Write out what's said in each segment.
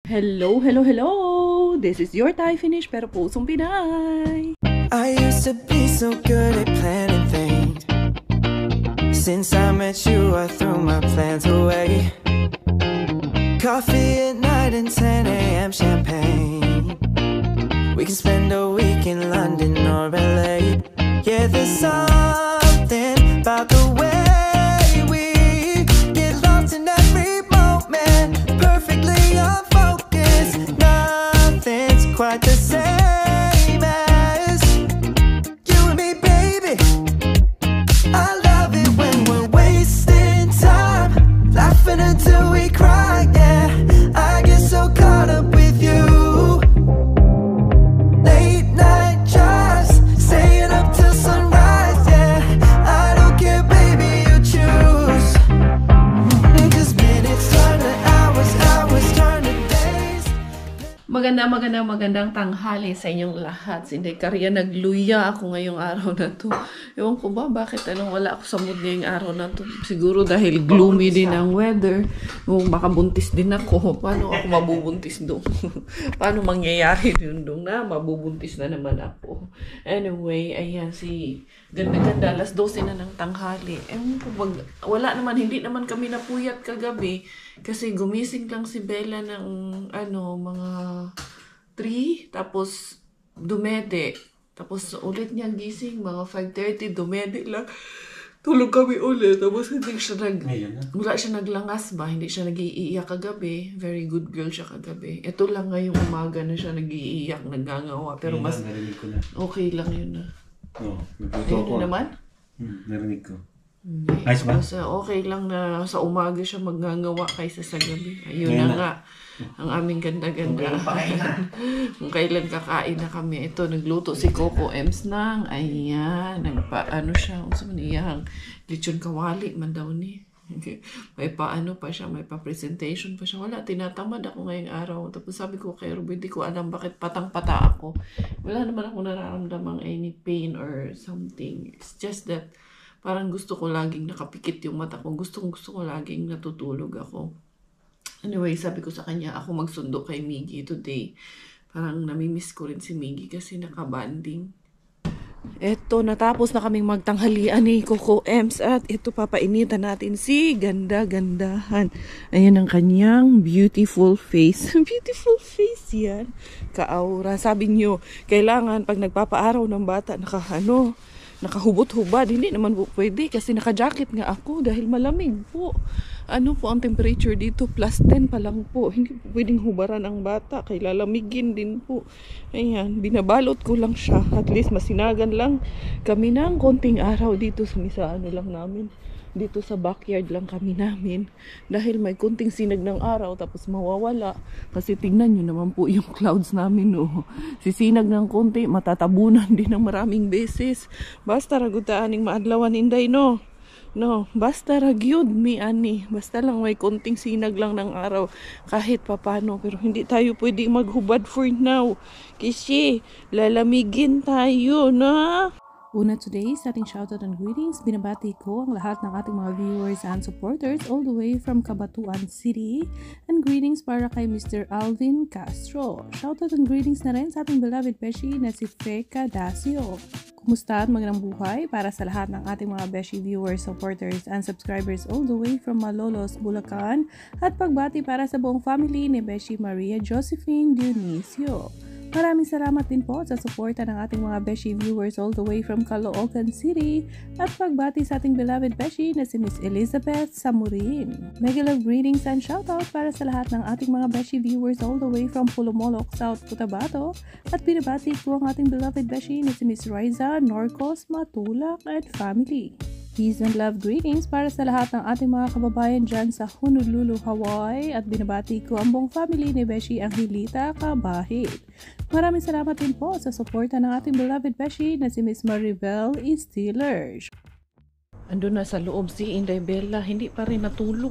Hello, hello, hello! This is your Thai finish pero pusong Pinay! I used to be so good at planning things. Since I met you, I threw my plans away. Coffee at night and 10 a.m. champagne. We can spend a week in London or LA. Yeah, there's something about the way we get lost in every moment. Perfectly unfocused. Nothing's quite the same as you and me, baby. I love it when we're wasting time, laughing until we cry, yeah. I get so caught up with you. Late night drives, staying up till sunrise, yeah. I don't care, baby, you choose. 'Cause minutes turn to hours, hours turn to days. Magandang tanghali sa inyong lahat. Hindi Karya, nagluya ako ngayong araw na to. Ewan ko ba bakit wala ako sa mood ngayong araw na to. Siguro dahil gloomy din ang weather. Kung baka buntis din ako. Paano ako mabubuntis doon? Paano mangyayari yun doon na mabubuntis na naman ako? Anyway, ayan si ganda-ganda. Alas 12 na ng tanghali. Ewan ko, wala naman, hindi naman kami napuyat kagabi. Kasi gumising lang si Bella ng mga 3, tapos dumede. Tapos ulit niya gising, mga 5:30, dumede lang. Tulog kami ulit. Tapos hindi siya wala siya naglangas ba? Hindi siya nag-iiyak kagabi. Very good girl siya kagabi. Ito lang ngayong umaga na siya nag-iiyak, nagangawa. Pero mas okay lang yun na. Oo, nagluto ako. naman? Narinig ko. Nice ba? Okay lang na sa umaga siya magngangawa kaysa sa gabi. Ayun na nga. Ang aming ganda-ganda. Kung kailan kakain na kami. Ito, nagluto si Coco Ems ng, ayan, siya, iyang lechon kawali man daw ni. May pa siya, may pa presentation pa siya. Wala, tinatamad ako ngayong araw. Tapos sabi ko kay Ruby, hindi ko alam bakit patang-pata ako. Wala naman ako nararamdamang any pain or something. It's just that parang gusto ko laging nakapikit yung mata ko. Gusto ko laging natutulog ako. Anyway, sabi ko sa kanya, ako magsundo kay Miggy today. Parang namimiss ko rin si Miggy kasi nakabanding. Eto, natapos na kaming magtanghalian ni Coco Ems at ito papainitan natin si ganda-gandahan. Ayan ang kanyang beautiful face. Beautiful face yan. Ka-aura. Sabi niyo, kailangan pag nagpapaaraw ng bata, nakahubot-hubad. Hindi naman po pwede kasi naka-jacket nga ako dahil malamig po. Ano po ang temperature dito? +10 pa lang po. Hindi po pwedeng hubaran ang bata. Kaya lalamigin din po. Ayan, binabalot ko lang siya. At least masinagan lang kami ng konting araw dito sa lang namin. Dito sa backyard lang kami namin. Dahil may konting sinag ng araw tapos mawawala. Kasi tingnan nyo naman po yung clouds namin. Oh. Sisinag ng konti, matatabunan din ng maraming beses. Basta ragutaaning maadlawan inday, no? No, basta ragyod mi ani. Basta lang may konting sinag lang ng araw kahit papano. Pero hindi tayo pwede maghubad for now. Kasi lalamigin tayo, na? Una today, sa ating shoutout and greetings, binabati ko ang lahat ng ating mga viewers and supporters all the way from Cabanatuan City. And greetings para kay Mr. Alvin Castro. Shoutout and greetings na rin sa ating beloved Beshi na si Feka Dacio. Kumusta at magandang buhay para sa lahat ng ating mga Beshi viewers, supporters, and subscribers all the way from Malolos, Bulacan. At pagbati para sa buong family ni Beshi Maria Josephine Dionisio. Maraming salamat din po sa suporta ng ating mga Beshi viewers all the way from Caloocan City at pagbati sa ating beloved Beshi na si Miss Elizabeth Samurin. Mega love greetings and shoutout para sa lahat ng ating mga Beshi viewers all the way from Pulumolok, South Cotabato at pinabati ko ang ating beloved Beshi na si Miss Riza Norcos Matulak at family. Peace and love greetings para sa lahat ng ating mga kababayan dyan sa Honolulu, Hawaii at binabati ko ang buong family ni Beshi Angelita Kabahit. Maraming salamat din po sa suporta ng ating beloved Beshi na si Miss Maribel Steelers. Ando na sa loob si Inday Bella, hindi pa rin natulog.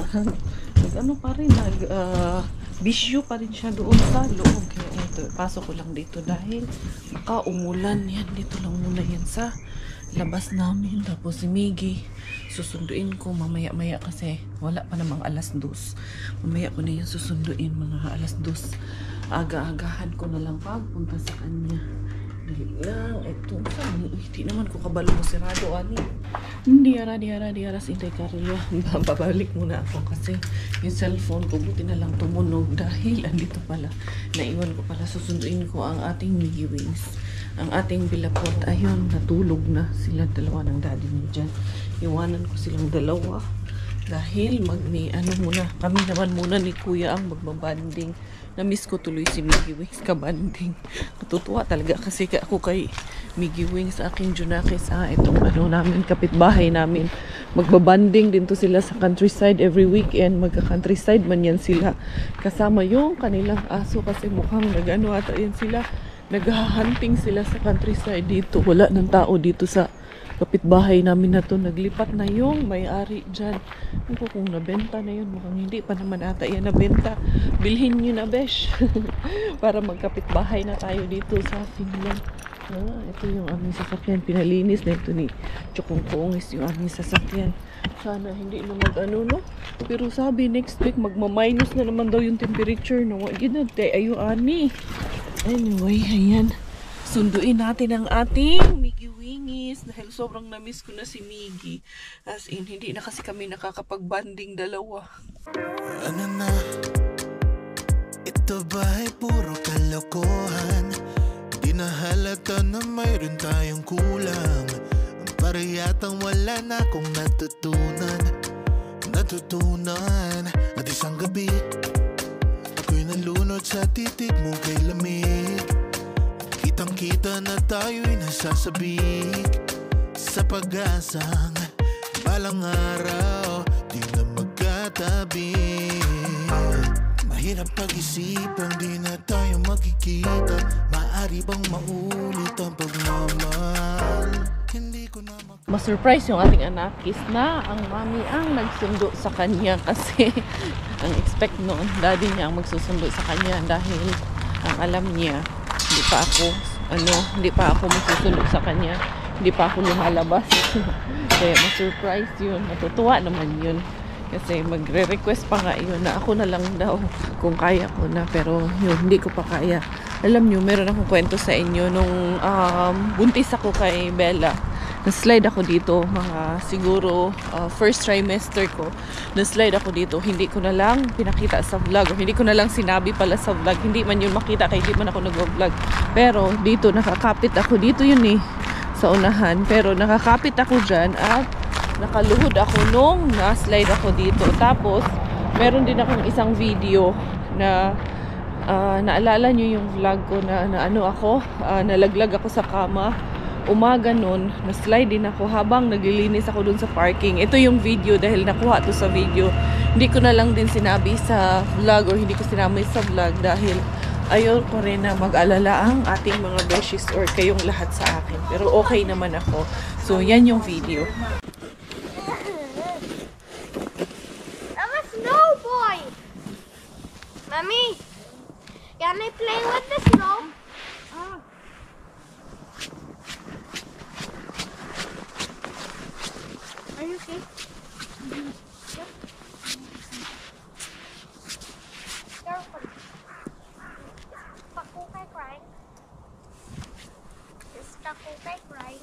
Bisyo pa rin siya doon sa loob. Kaya ito, pasok ko lang dito dahil baka umulan yan. Dito lang muna yan sa labas namin. Tapos si Miggy susunduin ko mamaya-maya kasi wala pa namang 2:00. Mamaya ko na yung susunduin mga 2:00. Aga-agahan ko na lang pagpunta sa kanya. Dali lang, ito, hindi naman ko kabalo mo sirado, ani. Di ara, sintay Carla. Babalik muna ako kasi yung cellphone ko, buti na lang tumunog dahil andito pala. Naiwan ko pala, susunduin ko ang ating Miggy Wings. Ang ating bilapot, ayun, natulog na sila dalawa ng daddy niya dyan. Iwanan ko silang dalawa dahil kami naman muna ni Kuya ang magbabanding. Na-miss ko tuloy si Miggy Wings kabanding. Natutuwa talaga kasi ako kay Miggy Wings, aking Junakis. Itong namin, kapitbahay namin. Magbabanding din to sila sa countryside every weekend. Magka-countryside man yan sila. Kasama yung kanilang aso kasi mukhang ata yan sila. Naghahunting sila sa countryside dito. Wala ng tao dito sa kapitbahay namin na to. Naglipat na yung may-ari dyan. Ano kung nabenta na yun? Mukhang hindi pa naman ata yan nabenta. Bilhin nyo na, besh. Para magkapitbahay na tayo dito sa Finland. Ito yung aming sasakyan. Pinalinis na ito ni Chokong Kongis yung aming sasakyan. Sana hindi na no? Pero sabi next week magma-minus na naman daw yung temperature. No? Ginagtay ayo ani. Anyway, ayan. Sunduin natin ang ating Miggy Wingis dahil sobrang na-miss ko na si Miggy. As in, hindi na kasi kami nakakapag-banding dalawa. Ano na? Ito ba ay puro kalokohan? Di na halata na mayroon tayong kulang. Para yatang wala na akong natutunan. At isang gabi ako'y nalunod sa titig mo kay lamig. Kitang-kita na tayo'y nasasabik sa pag-asang balang araw di na magkatabi. Mahirap pag-isipang di na tayo magkikita. Maaari bang maulit ang pagmamahal? Hindi ko na Ma-surprise yung ating anakis na ang mami ang nagsundo sa kanya kasi ang expect noon, daddy niya ang magsusundo sa kanya dahil ang alam niya hindi pa ako magsusundo sa kanya, hindi pa ako lumalabas. Kaya ma-surprise yun, natutuwa naman yun kasi magre-request pa nga yun na ako na lang daw kung kaya ko na, pero yun, hindi ko pa kaya. Alam nyo, meron akong kwento sa inyo nung buntis ako kay Bella. Na-slide ako dito, mga siguro first trimester ko. Na-slide ako dito, hindi ko na lang pinakita sa vlog, o hindi ko na lang sinabi pala sa vlog. Hindi man yun makita kaya hindi man ako nag-vlog. Pero dito, nakakapit ako. Dito yun sa unahan. Pero nakakapit ako dyan at nakaluhod ako nung na-slide ako dito. Tapos, meron din akong isang video na naalala nyo yung vlog ko na nalaglag ako sa kama. Umaga nun, na-slide din ako habang naglilinis ako dun sa parking. Ito yung video dahil nakuha to sa video. Hindi ko na lang din sinabi sa vlog or hindi ko sinabi sa vlog dahil ayaw ko rin na mag-alala ang ating mga beshies or kayong lahat sa akin. Pero okay naman ako. So, yan yung video. I'm a snow boy! Mommy, can I play with the snow? Are you okay? Careful. Is Pakukay crying? Is Pakukay crying?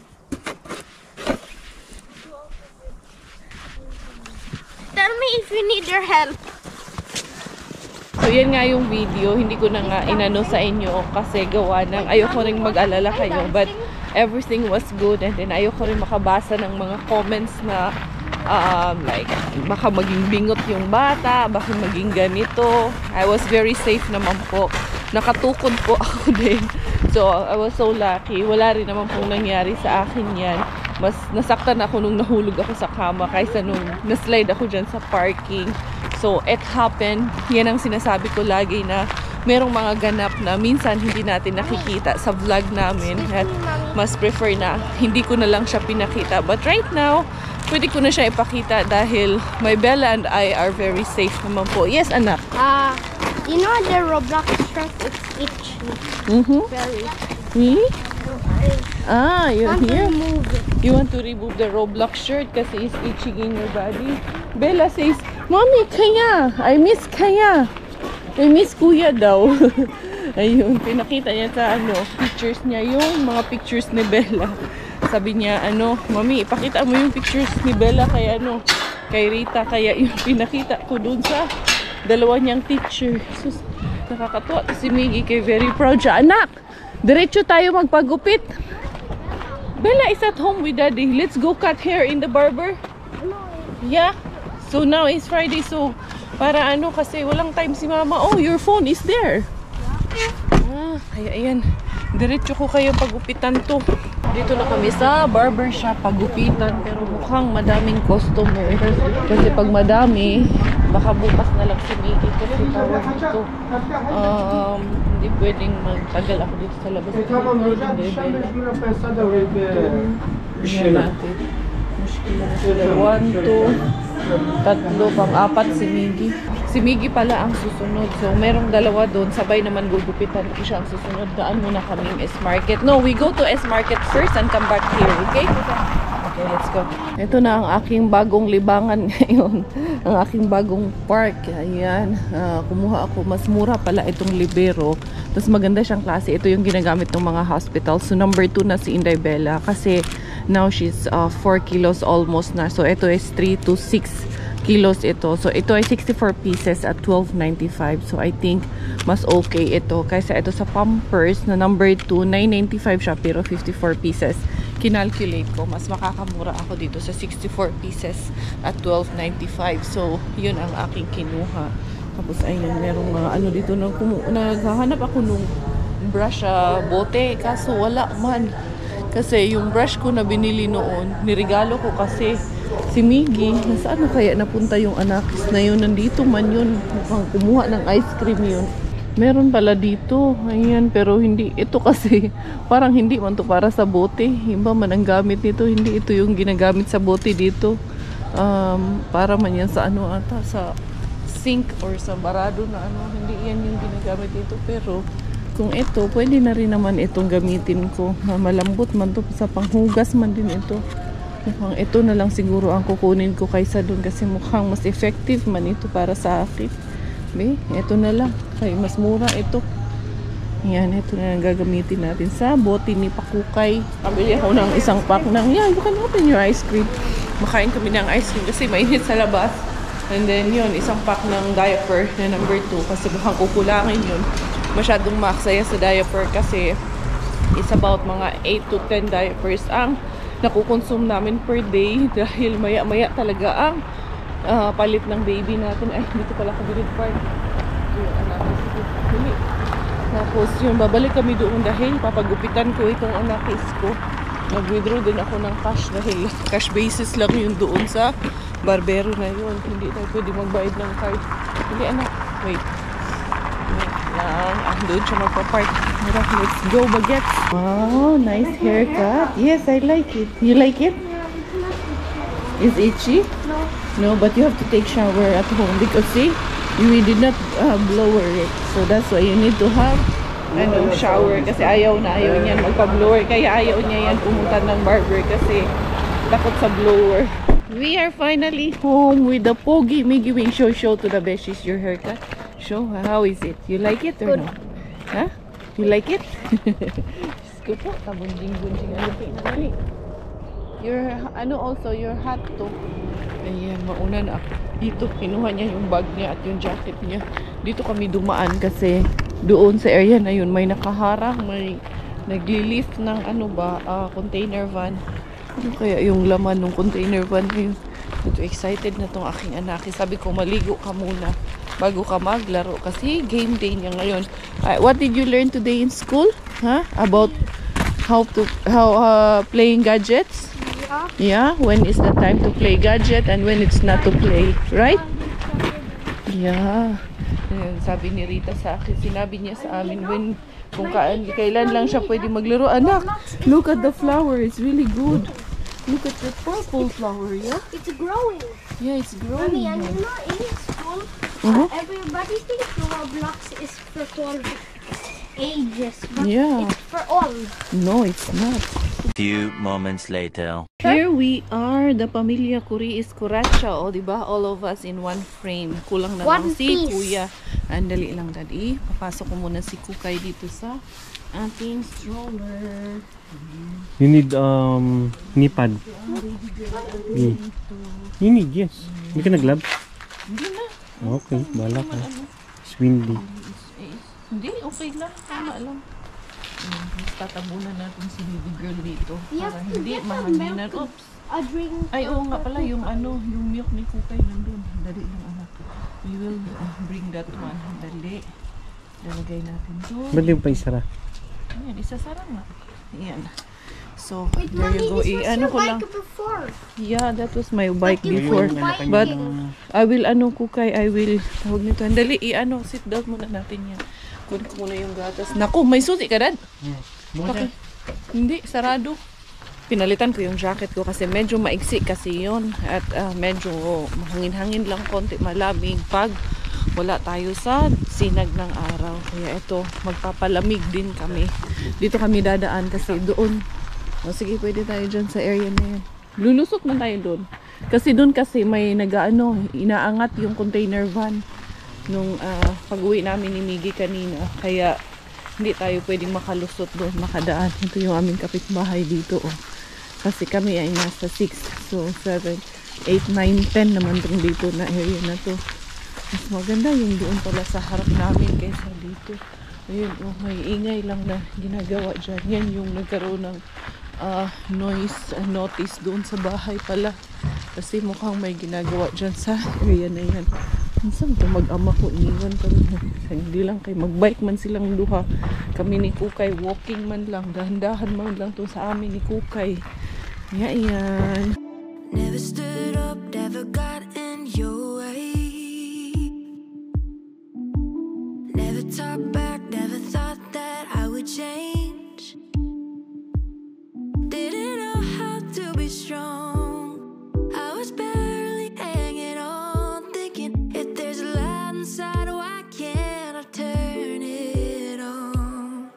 Tell me if you need your help. So yan nga yung video, hindi ko na nga inano sa inyo kasi gawa ng ayoko ring mag-alala kayo, but everything was good. And then ayoko rin makabasa ng mga comments na like baka maging bingot yung bata, baka maging ganito. I was very safe naman po, nakatukod po ako din, so I was so lucky. Wala rin naman pong nangyari sa akin yan. Mas nasaktan ako nung nahulog ako sa kama kaysa nung naslide ako dyan sa parking. So it happened. Yan ang sinasabi ko lagi na merong mga ganap na minsan hindi natin nakikita sa vlog namin at mas prefer na hindi ko na lang siya pinakita. But right now, pwede ko na siya ipakita dahil my Bella and I are very safe naman po. Yes, anak? You know the Roblox stress, it's itchy. Mm-hmm. Very. Me? Ah, you're Want to here? remove it. You want to remove the Roblox shirt kasi it's itching in your body? Bella says, Mommy, Kaya! I miss Kaya! I miss Kuya daw. Ayun, pinakita niya sa pictures niya, yung mga pictures ni Bella. Sabi niya, Mami, ipakita mo yung pictures ni Bella kay kay Rita. Kaya yung pinakita ko dun sa dalawa niyang teacher. Sus, nakakatuwa. Si Miggy kay very proud siya. Anak, diretso tayo magpagupit. Bella is at home with Daddy. Let's go cut hair in the barber. Yeah. So now is Friday, so para kasi walang time si Mama. Oh, your phone is there. Ah, kaya ayan. Diretso ko kayo pagupitan to. Dito na kami sa barber shop pagupitan, pero mukhang madaming customer. Kasi pag madami, baka bukas na lang si Miggy kasi tawag dito. Hindi pwedeng magtagal ako dito sa labas. Tingnan natin. Muskila na sila. 1, 2, 3, pang-4 si Miggy. Si Miggy pala ang susunod. So, merong dalawa doon. Sabay naman gugupitan ko siya ang susunod. Daan muna kaming S-Market. No, we go to S-Market first and come back here, okay? Okay, let's go. Ito na ang aking bagong libangan ngayon. Ang aking bagong park. Ayan. Kumuha ako. Mas mura pala itong Libero. Tapos maganda siyang klase. Ito yung ginagamit ng mga hospital. So, number 2 na si Inday Bella. Kasi now she's 4 kilos almost na. So, ito is 3 to 6 kilos ito. So, ito ay 64 pieces at $12.95. So, I think mas okay ito. Kaysa ito sa Pampers na number 2, $9.95 siya pero 54 pieces. Kinalculate ko, mas makakamura ako dito sa 64 pieces at $12.95. So, yun ang aking kinuha. Tapos, ayun, merong mga dito. Naghahanap ako nung brush bote. Kaso, wala man. Kasi yung brush ko na binili noon, nirigalo ko kasi si Miggy. Nasaan kaya napunta yung anakis na yun? Nandito man yun. Mukhang kumuha ng ice cream yun. Meron pala dito. Ayan, pero hindi. Ito kasi, parang hindi man to para sa bote. Iba man ang gamit nito. Hindi ito yung ginagamit sa bote dito. Para man yan sa ata, sa sink or sa barado na Hindi yan yung ginagamit dito. Pero, kung ito, pwede na rin naman itong gamitin ko. Malambot man to sa panghugas man din ito. Mukhang ito na lang siguro ang kukunin ko kaysa doon kasi mukhang mas effective man ito para sa akin. Ito na lang. Kaya mas mura ito. Yan, ito na lang gagamitin natin sa bote ni Pakukay. Pabili ako ng isang pack ng, you can open your ice cream. Makain kami ng ice cream kasi mainit sa labas. And then yun, isang pack ng diaper na number 2 kasi mukhang kukulangin yun. Masyadong maksaya sa diaper kasi it's about mga 8 to 10 diapers ang nakukonsume namin per day dahil maya-maya talaga ang palit ng baby natin. Ay, dito pala kabilid park. Tapos yun, babalik kami doon dahil papagupitan ko itong anakis ko. Nag-withdraw din ako ng cash dahil cash basis lang yun doon sa barbero na yun. Hindi tayo pwede magbayad ng card. Hindi anak, wait lang. Doon siya magpa-park. Let's go, bagets. Wow, nice haircut. Yes, I like it. You like it? Is itchy? No, but you have to take shower at home because see, we did not blower it. So that's why you need to have shower kasi ayaw niyan magpa-blower. Kaya ayaw niya yan pumunta ng barber kasi takot sa blower. We are finally home with the Pogi Miggy Wing. Show to the besties your haircut. Show, how is it? You like it or no? Huh? You like it? Go po, kabunjing-bunjing. Your, also, your hat to. Ayan, mauna na ako. Dito, kinuha niya yung bag niya at yung jacket niya. Dito kami dumaan kasi doon sa area na yun, may nakaharang, may nagli-lift ng container van. Ano kaya yung laman ng container van na yun? Ito, excited na tong aking anak. Sabi ko, maligo ka muna bago ka maglaro kasi game day niya ngayon. What did you learn today in school? Huh? About how playing gadgets? Yeah, when is the time to play gadget and when it's not to play, right? Yeah. Sabi ni Rita sa akin, sinabi niya sa amin kung kailan lang siya pwede maglaro. Anak, look at the flower, it's really good. Look at the purple flower, yeah? It's growing. Yeah, it's growing. Mommy, and you know in school, everybody thinks Roblox is for 12 ages, but Yeah. it's for all. No, it's not. Few moments later. Here we are, the Pamilya Curiis Curacha. O, diba? All of us in one frame. Kulang na One lang si piece. Kuya. Andali lang, Daddy. Papasok ko muna si Kukay dito sa ating stroller. You need knee pad. You need, yes. Hindi ka nag-glove? Hindi na. Okay, bahala ka. It's windy. Hindi, okay lang. Tama lang. Tatabunan natin si baby girl dito. You Para have to hindi get a mahanginan. milk. Oops. A drink. Ay, oo nga pala. Yung yung milk ni Kukay nandun. Dali lang, anak. We will bring that one. Dali. Lalagay natin doon. Ba't yung pa isara? Ayan, isasara nga. Ayan. So, Wait, there Mommy, you go. this was Ano your ko lang. bike before. Yeah, that was my bike But you before. were biking. But I will, Kukay, I will, tawag nito. Dali, sit down muna natin yan. Kunin ko muna yung gatas. Naku, may susi ka, Dad? Bakit? Hindi, sarado. Pinalitan ko yung jacket ko kasi medyo maigsi kasi yun. At medyo mahangin-hangin lang konti, malamig pag wala tayo sa sinag ng araw. Kaya ito, magpapalamig din kami. Dito kami dadaan kasi doon. O sige, pwede tayo dyan sa area na yan. Lulusot na tayo doon. Kasi doon kasi may inaangat yung container van nung pag-uwi namin ni Miggy kanina. Kaya hindi tayo pwedeng makalusot doon, makadaan. Ito yung aming kapitbahay dito. Oh. Kasi kami ay nasa 6. So 7, 8, 9, 10 naman itong dito na area na to. Mas maganda yung doon pala sa harap namin kaysa dito. Ayun, oh, may ingay lang na ginagawa dyan. Yan yung nagkaroon ng noise notice doon sa bahay pala. Kasi mukhang may ginagawa dyan sa area na yan. Minsan ito mag-ama ko, iniwan ko rin. Hindi lang kay mag-bike man silang duha. Kami ni Kukay, walking man lang. Dahan-dahan man lang to sa amin ni Kukay. Yan. Never stood up, never got in your way. Never talked back, never thought that I would change. Didn't know how to be strong. I was barely hanging on, thinking if there's a light inside, why can't I turn it on?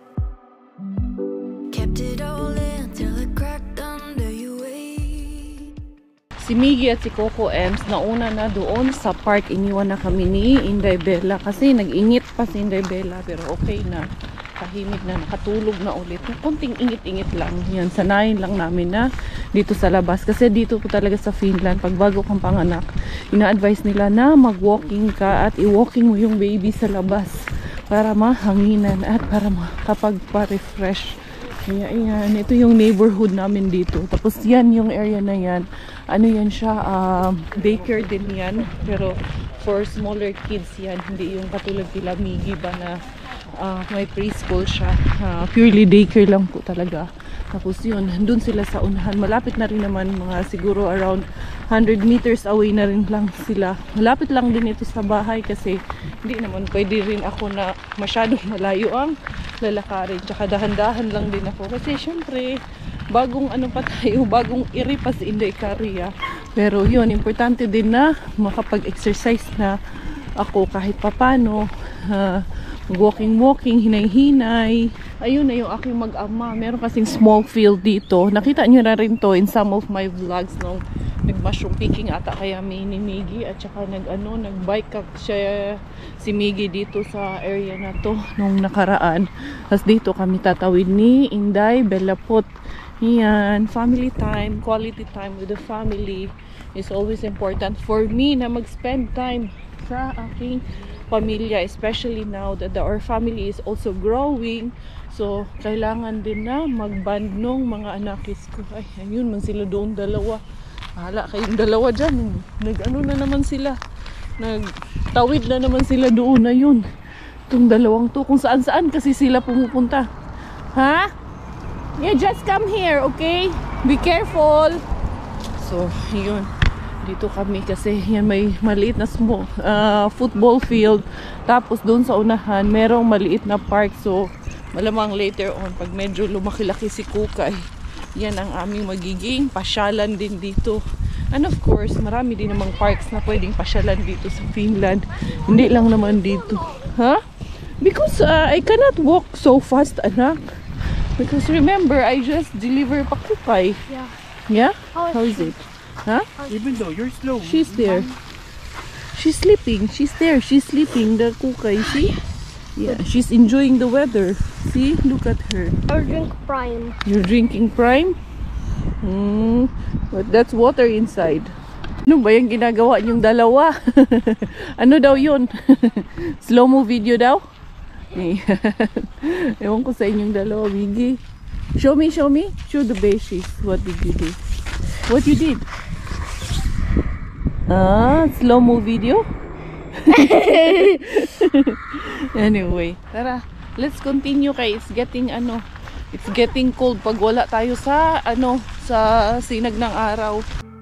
Kept it all in till it cracked under your weight. Si Miggy at si Coco Ems, nauna na doon sa park. Iniwan na kami ni Inday Bella kasi nag-ingit pa si Inday Bella pero okay na. Tahimik na, nakatulog na ulit. Kunting ingit-ingit lang. Yan, sanayin lang namin na dito sa labas. Kasi dito po talaga sa Finland, pag bago kang panganak, ina-advise nila na mag-walking ka at i-walking mo yung baby sa labas para mahanginan at para makapagpa-refresh. Kaya yan, ito yung neighborhood namin dito. Tapos yan, yung area na yan. Ano yan siya, daycare din yan. Pero for smaller kids yan, hindi yung katulad nila Miggy ba na may preschool siya. Purely daycare lang po talaga. Tapos yun, dun sila sa unahan. Malapit na rin naman, mga siguro around 100 meters away na rin lang sila. Malapit lang din ito sa bahay kasi hindi naman pwede rin ako na masyadong malayo ang lalakarin. Tsaka dahan-dahan lang din ako. Kasi syempre, bagong ano pa tayo, bagong iri pa si Inday Caria. Pero yun, importante din na makapag-exercise na ako kahit papano. Walking, hinay-hinay. Ayun na yung aking mag-ama. Meron kasing small field dito. Nakita nyo na rin to in some of my vlogs nung nag-mushroom picking ata kaya may ni Miggy at saka nag-bike siya si Miggy dito sa area na to nung nakaraan. Tapos dito kami tatawid ni Inday Bellapot. Yan, family time, quality time with the family is always important for me na mag-spend time sa aking pamilya, especially now that our family is also growing. So, kailangan din na mag-band nung mga anakis ko. Ay, ayun man sila doon dalawa. Hala, kayong dalawa dyan. Nag-ano na naman sila. Nagtawid na naman sila doon. Ayun. Itong dalawang to. Kung saan-saan kasi sila pumupunta. Ha? You just come here, okay? Be careful. So, yun. Dito kami kasi yan may maliit na football field. Tapos doon sa unahan, merong maliit na park. So, malamang later on, pag medyo lumaki-laki si Kukay, yan ang aming magiging pasyalan din dito. And of course, marami din namang parks na pwedeng pasyalan dito sa Finland. Hindi lang naman dito. Ha? Because Because I cannot walk so fast, anak. Because remember, I just deliver pakukay. Yeah. Yeah? How How is is it? Huh? Even though you're slow. She's there. She's sleeping. She's there. She's sleeping. The kukay, see? Yeah, she's enjoying the weather. See? Look at her. Or drink Prime. You're drinking Prime? But that's water inside. Ano ba yung ginagawa niyong dalawa? Ano daw yun? Slow-mo video daw? Ewan ko sa inyong dalawa, Biggie. Show me, show me. Show the basis. What did you do? What you did? Slow-mo video? Anyway, tara. Let's continue kay it's getting cold pag wala tayo sa sa sinag ng araw.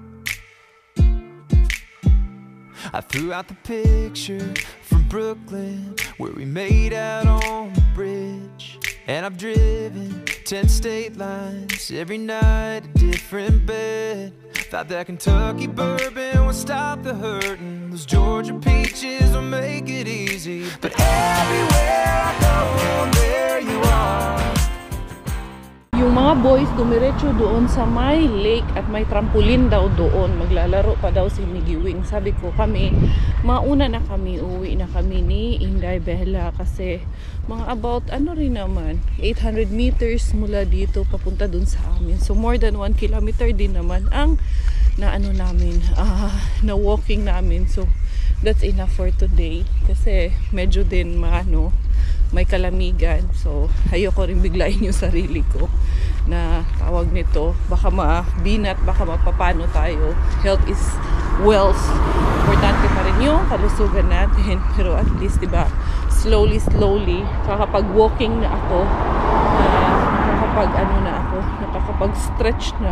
I threw out the picture from Brooklyn where we made out on the bridge. And I've driven 10 state lines, every night a different bed. Thought that Kentucky bourbon would stop the hurting, those Georgia peaches will make it easy. But everywhere I go, there you are. Yung mga boys dumiretso doon sa may lake at may trampoline daw doon. Maglalaro pa daw si Miggy Wing. Sabi ko kami, mauna na kami, uwi na kami ni Inday Bella kasi mga about rin naman 800 meters mula dito papunta doon sa amin. So more than 1 kilometer din naman ang na walking namin. So that's enough for today kasi medyo din may kalamigan. So ayoko rin biglain yung sarili ko na tawag nito, baka mabinat, baka mapapano tayo. Health is wealth. Importante pa rin yung kalusugan natin, pero at least diba, slowly kakapag-walking na ako, nakakapag-stretch na,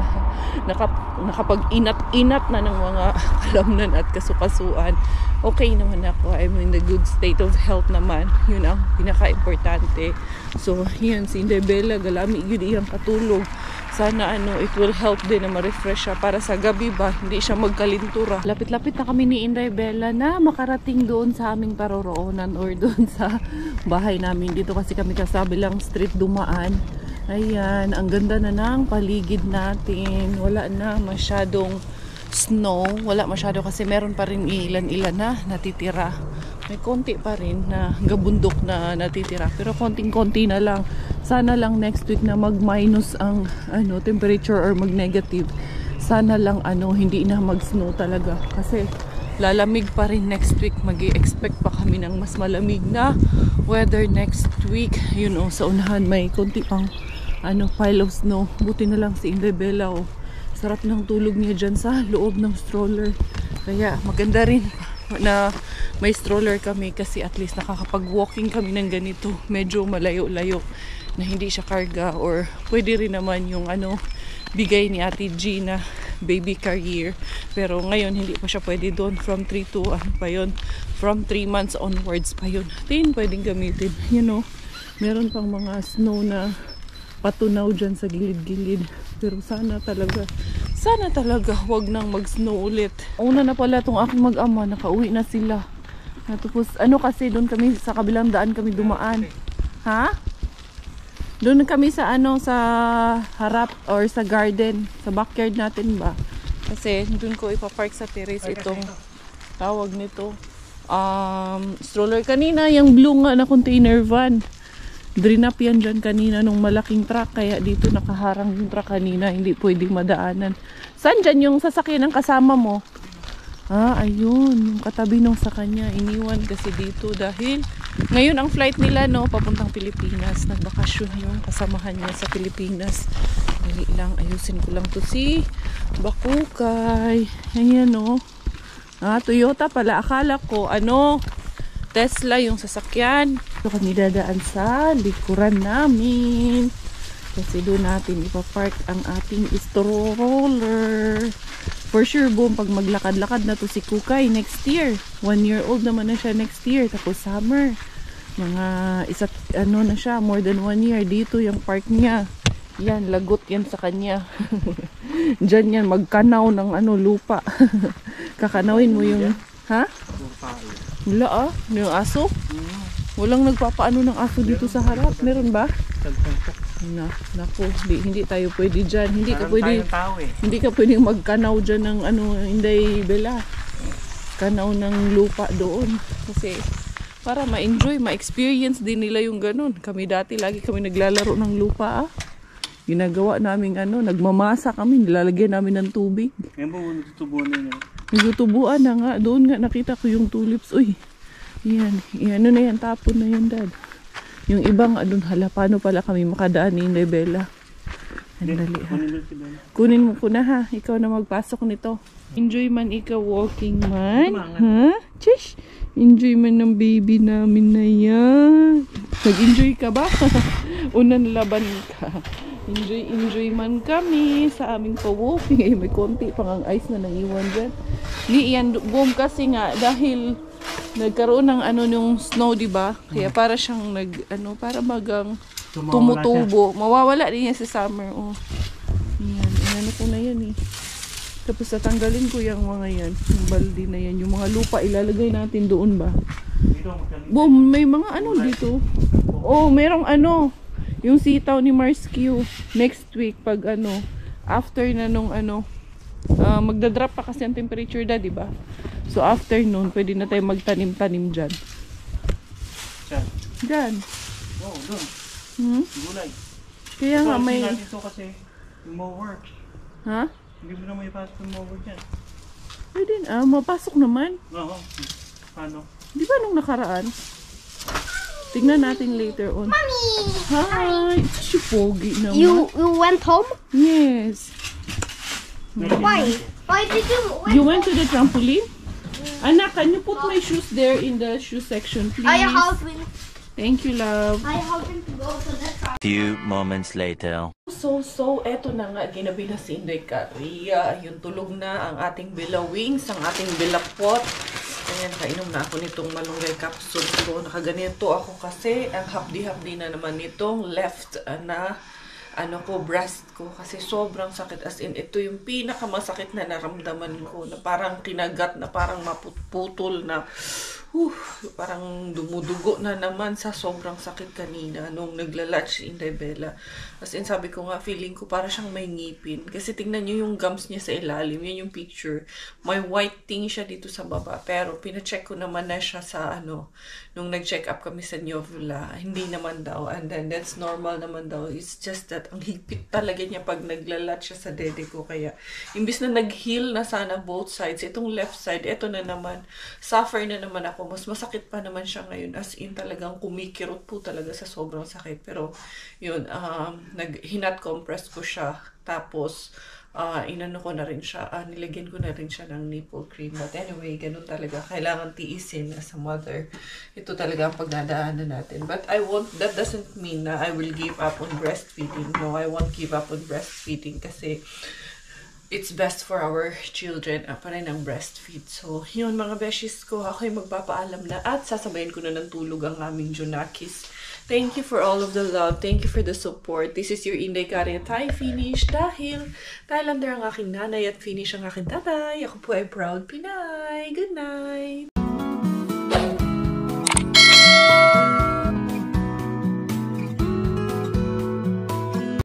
nakapag-inat-inat na ng mga kalamnan at kasukasuan. Okay naman ako. I'm in the good state of health naman. Yun ang pinaka-importante. So, yun, si Inday Bella, galami yun iyang katulog. Sana it will help din na ma-refresh siya para sa gabi ba, hindi siya magkalintura. Lapit-lapit na kami ni Inday Bella na makarating doon sa aming paroroonan or doon sa bahay namin. Dito kasi kami kasabilang street dumaan. Ayan, ang ganda na ng paligid natin. Wala na masyadong snow. Wala masyado kasi meron pa rin ilan-ilan na natitira. May konti pa rin na gabundok na natitira. Pero konting-konti na lang. Sana lang next week na mag-minus ang temperature or mag-negative. Sana lang hindi na mag-snow talaga. Kasi lalamig pa rin next week. Mag-i-expect pa kami ng mas malamig na weather next week. Sa unahan may konti pang pile of snow. Buti na lang si Inday Bella. Sarap ng tulog niya dyan sa loob ng stroller. Kaya maganda rin na may stroller kami kasi at least nakakapag-walking kami ng ganito. Medyo malayo-layo na hindi siya karga, or pwede rin naman yung bigay ni Ate G na baby carrier. Pero ngayon hindi pa siya pwede doon from 3 to from 3 months onwards pa yun. Natin pwedeng gamitin. Meron pang mga snow na patunaw dyan sa gilid-gilid. Pero sana talaga wag nang mag-snow ulit. Una na pala itong aking mag-ama, nakauwi na sila. Tapos kasi doon kami sa kabilang daan kami dumaan. Ha? Doon kami sa sa harap or sa garden, sa backyard natin ba? Kasi doon ko ipapark sa terrace itong tawag nito. Stroller kanina, yung blue nga na container van. Drinap yan dyan kanina nung malaking truck. Kaya dito nakaharang yung truck kanina. Hindi pwedeng madaanan. Saan dyan yung sasakyan ng kasama mo? Ayun. Yung katabi nung sa kanya. Iniwan kasi dito dahil ngayon ang flight nila papuntang Pilipinas. Nagbakasyon yung kasamahan niya sa Pilipinas. Dali lang. Ayusin ko lang to si Bakukay. Ayan Toyota pala. Akala ko Tesla yung sasakyan. Ito kami dadaan sa likuran namin. Kasi doon natin ipapark ang ating stroller. For sure, boom, pag maglakad-lakad na to si Kukay next year. 1 year old naman na siya next year. Tapos summer. Mga na siya, more than 1 year. Dito yung park niya. Yan, lagot yan sa kanya. Diyan yan, magkanaw ng lupa. Kakanawin mo yung, ha? Wala yung aso? Walang nagpapaano ng aso dito sa harap. Meron ba? Naku, hindi tayo pwede dyan. Hindi ka pwedeng magkanaw dyan ng Inday Bella. Kanaw ng lupa doon. Kasi para ma-enjoy, ma-experience din nila yung ganun. Kami dati, lagi kami naglalaro ng lupa Ginagawa namin nagmamasa kami, nilalagyan namin ng tubig. Ngayon po, nagtutubuan na yun. Nagtutubuan na nga. Doon nga nakita ko yung tulips. Uy, yan na yan, tapon na yan, Dad. Yung ibang hala, paano pala kami makadaan ni Inday Bella? Andali ha. Kunin mo ko na ha. Ikaw na magpasok nito. Enjoy man ikaw, walking man. Ha? Chish! Enjoy man ng baby namin na yan. Nag-enjoy ka ba? Unan laban ka. Enjoy man kami sa aming pa-walking. May konti pang ang ice na naiwan dyan. Di yan, boom kasi nga dahil nagkaroon ng yung snow, di ba? Kaya para siyang para magang tumutubo. Mawawala din yan sa summer. Oh. Yan, ko na yan eh. Tapos tatanggalin ko yung mga yan. Yung baldi na yan. Yung mga lupa ilalagay natin doon ba? Boom, may mga dito. Oh, merong yung sitaw ni Mars Q. Next week pag after na nung magdadrop pa kasi ang temperature di ba? So after noon, pwede na tayo magtanim-tanim dyan. Dyan. Oo, doon. Gulay. Kaya nga may... Ito kasi yung mower. Ha? Hindi mo na may pasok yung mower dyan. Pwede mapasok naman. Oo. Paano? Di ba nung nakaraan? Tignan natin later on. Mommy! Hi! Si Pogi naman. You went home? Yes. Why? Why did you... You went to the trampoline? Anak, can you put my shoes there in the shoe section, please? I help him. Thank you, love. I help him to go to the truck. Few moments later. So, eto na nga, ginabi na si Inday Karia. Yung tulog na ang ating bilawings, ang ating bilapot. Ayan, kainom na ako nitong malunggay capsule ko. Nakaganito ako kasi ang hapdi-hapdi na naman nitong left na breast ko. Kasi sobrang sakit. As in, ito yung pinakamasakit na naramdaman ko. Na parang kinagat, na parang maputputol na parang dumudugo na naman sa sobrang sakit kanina nung naglalatch si Inday Bella. As in, sabi ko nga, feeling ko para siyang may ngipin. Kasi tingnan nyo yung gums niya sa ilalim. Yan yung picture. May white thing siya dito sa baba. Pero pinacheck ko naman na siya sa nung nag-check up kami sa Neovula. Hindi naman daw. And then, that's normal naman daw. It's just that ang higpit talaga niya pag naglalatch siya sa dede ko. Kaya, imbis na nag-heal na sana both sides, itong left side, ito na naman. Suffer na naman ako. Mas masakit pa naman siya ngayon. As in, talagang kumikirot po talaga sa sobrang sakit. Pero, yun, hinat compress ko siya. Tapos, inano ko na rin siya, nilagyan ko na rin siya ng nipple cream. But anyway, ganun talaga. Kailangan tiisin as a mother. Ito talaga ang pagdadaanan natin. But that doesn't mean na I will give up on breastfeeding. No, I won't give up on breastfeeding kasi it's best for our children pa rin ang breastfeed. So, yun mga beshies ko, ako'y magpapaalam na at sasabayin ko na ng tulog ang aming Junakis. Thank you for all of the love. Thank you for the support. This is your Inday Karia Thai Finish dahil Thailander ang aking nanay at Finish ang aking tatay. Ako po ay proud Pinay. Good night!